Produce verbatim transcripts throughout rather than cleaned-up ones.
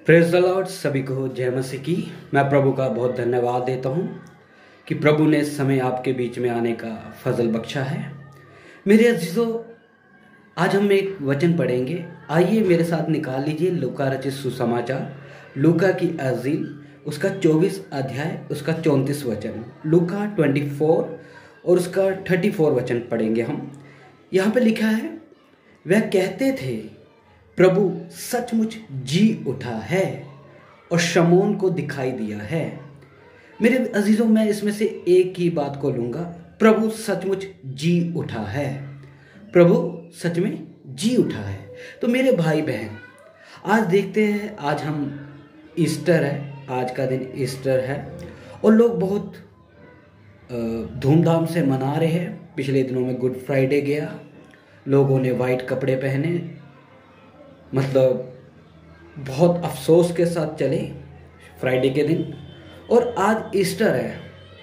Praise the Lord. सभी को जय मसीह की। मैं प्रभु का बहुत धन्यवाद देता हूँ कि प्रभु ने इस समय आपके बीच में आने का फजल बख्शा है। मेरे अजीजों, आज हम एक वचन पढ़ेंगे। आइए मेरे साथ निकाल लीजिए लूका रचित सुसमाचार, लूका की अंजील, उसका चौबीस अध्याय, उसका चौंतीस वचन। लूका चौबीस और उसका चौंतीस वचन पढ़ेंगे हम। यहाँ पे लिखा है, वह कहते थे, प्रभु सचमुच जी उठा है और शमौन को दिखाई दिया है। मेरे अजीजों, मैं इसमें से एक ही बात को लूँगा, प्रभु सचमुच जी उठा है। प्रभु सच में जी उठा है। तो मेरे भाई बहन, आज देखते हैं, आज हम ईस्टर है, आज का दिन ईस्टर है और लोग बहुत धूमधाम से मना रहे हैं। पिछले दिनों में गुड फ्राइडे गया, लोगों ने वाइट कपड़े पहने, मतलब बहुत अफसोस के साथ चले फ्राइडे के दिन। और आज ईस्टर है।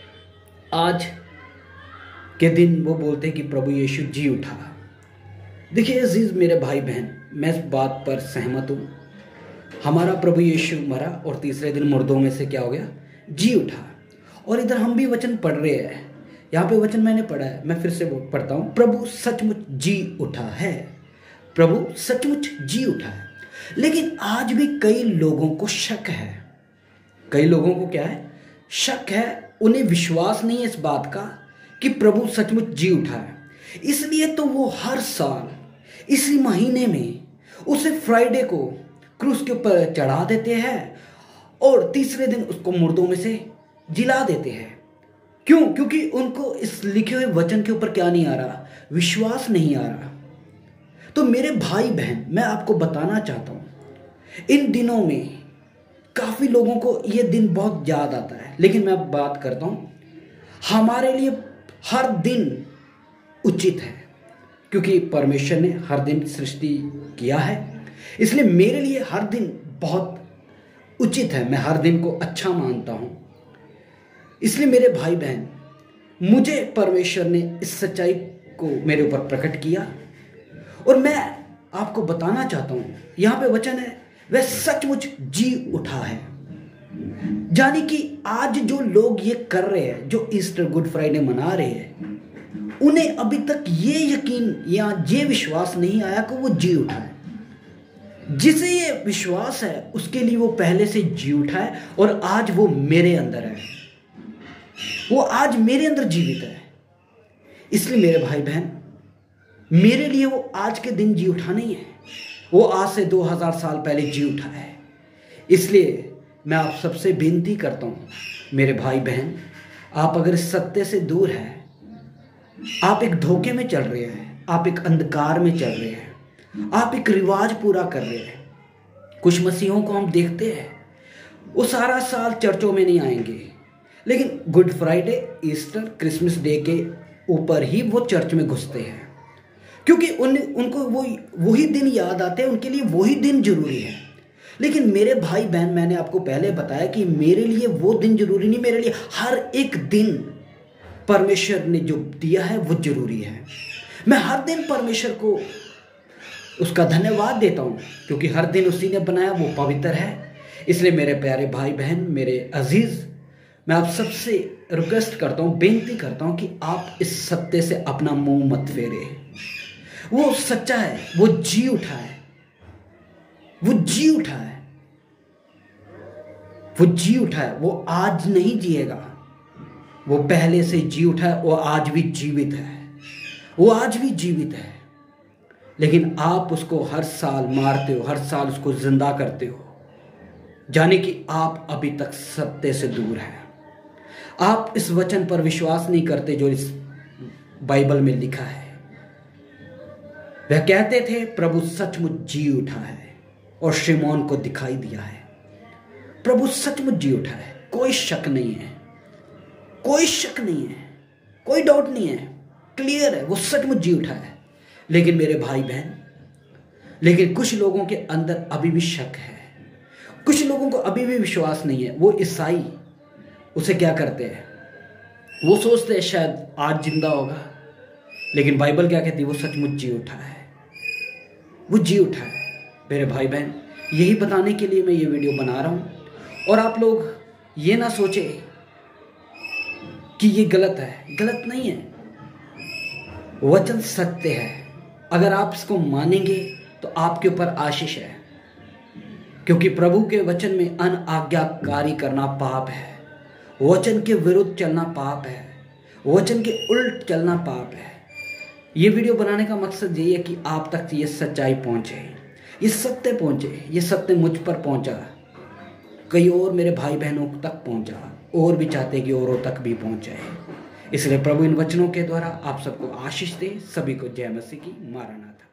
आज के दिन वो बोलते हैं कि प्रभु यीशु जी उठा। देखिए अजीज मेरे भाई बहन, मैं इस बात पर सहमत हूँ। हमारा प्रभु यीशु मरा और तीसरे दिन मुर्दों में से क्या हो गया, जी उठा। और इधर हम भी वचन पढ़ रहे हैं। यहाँ पे वचन मैंने पढ़ा है, मैं फिर से पढ़ता हूँ। प्रभु सचमुच जी उठा है, प्रभु सचमुच जी उठा है। लेकिन आज भी कई लोगों को शक है। कई लोगों को क्या है, शक है। उन्हें विश्वास नहीं है इस बात का कि प्रभु सचमुच जी उठा है। इसलिए तो वो हर साल इसी महीने में उसे फ्राइडे को क्रूस के ऊपर चढ़ा देते हैं और तीसरे दिन उसको मुर्दों में से जिला देते हैं। क्यों? क्योंकि उनको इस लिखे हुए वचन के ऊपर क्या नहीं आ रहा, विश्वास नहीं आ रहा। तो मेरे भाई बहन, मैं आपको बताना चाहता हूं, इन दिनों में काफी लोगों को यह दिन बहुत याद आता है। लेकिन मैं बात करता हूं, हमारे लिए हर दिन उचित है, क्योंकि परमेश्वर ने हर दिन सृष्टि किया है। इसलिए मेरे लिए हर दिन बहुत उचित है। मैं हर दिन को अच्छा मानता हूं। इसलिए मेरे भाई बहन, मुझे परमेश्वर ने इस सच्चाई को मेरे ऊपर प्रकट किया और मैं आपको बताना चाहता हूं। यहां पे वचन है, वह सचमुच जी उठा है। यानी कि आज जो लोग ये कर रहे हैं, जो ईस्टर गुड फ्राइडे मना रहे हैं, उन्हें अभी तक ये यकीन या ये विश्वास नहीं आया कि वो जी उठा है। जिसे ये विश्वास है उसके लिए वो पहले से जी उठा है और आज वो मेरे अंदर है, वो आज मेरे अंदर जीवित है। इसलिए मेरे भाई बहन, मेरे लिए वो आज के दिन जी उठा नहीं है, वो आज से दो हजार साल पहले जी उठा है। इसलिए मैं आप सबसे विनती करता हूँ, मेरे भाई बहन, आप अगर इस सत्य से दूर हैं, आप एक धोखे में चल रहे हैं, आप एक अंधकार में चल रहे हैं, आप एक रिवाज पूरा कर रहे हैं। कुछ मसीहों को हम देखते हैं, वो सारा साल चर्चों में नहीं आएंगे, लेकिन Good Friday, Easter, Christmas Day के ऊपर ही वो चर्च में घुसते हैं, क्योंकि उन उनको वो वही दिन याद आते हैं, उनके लिए वही दिन जरूरी है। लेकिन मेरे भाई बहन, मैंने आपको पहले बताया कि मेरे लिए वो दिन जरूरी नहीं, मेरे लिए हर एक दिन परमेश्वर ने जो दिया है वो जरूरी है। मैं हर दिन परमेश्वर को उसका धन्यवाद देता हूँ, क्योंकि हर दिन उसी ने बनाया, वो पवित्र है। इसलिए मेरे प्यारे भाई बहन, मेरे अजीज, मैं आप सबसे रिक्वेस्ट करता हूँ, बेनती करता हूँ कि आप इस सत्य से अपना मुंह मत फेरे। वो सच्चा है, वो जी उठा है, वो जी उठा है, वो जी उठा है। वो आज नहीं जिएगा, वो पहले से जी उठा है, वो आज भी जीवित है, वो आज भी जीवित है। लेकिन आप उसको हर साल मारते हो, हर साल उसको जिंदा करते हो, जाने कि आप अभी तक सत्य से दूर हैं। आप इस वचन पर विश्वास नहीं करते जो इस बाइबल में लिखा है। वह कहते थे, प्रभु सचमुच जी उठा है और शमौन को दिखाई दिया है। प्रभु सचमुच जी उठा है, कोई शक नहीं है, कोई शक नहीं है, कोई डाउट नहीं है, क्लियर है, वो सचमुच जी उठा है। लेकिन मेरे भाई बहन, लेकिन कुछ लोगों के अंदर अभी भी शक है, कुछ लोगों को अभी भी विश्वास नहीं है। वो ईसाई उसे क्या करते हैं, वो सोचते हैं शायद आज जिंदा होगा, लेकिन बाइबल क्या कहती है, वो सचमुच जी उठा है, वो जी उठा है। मेरे भाई बहन, यही बताने के लिए मैं ये वीडियो बना रहा हूँ। और आप लोग ये ना सोचे कि ये गलत है, गलत नहीं है। वचन सत्य है, अगर आप इसको मानेंगे तो आपके ऊपर आशीष है, क्योंकि प्रभु के वचन में अनआज्ञाकारी करना पाप है, वचन के विरुद्ध चलना पाप है, वचन के उल्ट चलना पाप है। ये वीडियो बनाने का मकसद यही है कि आप तक ये सच्चाई पहुंचे, ये सत्य पहुंचे। ये सत्य मुझ पर पहुंचा, कई और मेरे भाई बहनों तक पहुंचा, और भी चाहते कि औरों तक भी पहुंचे। इसलिए प्रभु इन वचनों के द्वारा आप सबको आशीष दे। सभी को जय मसीह की। मारानाथा।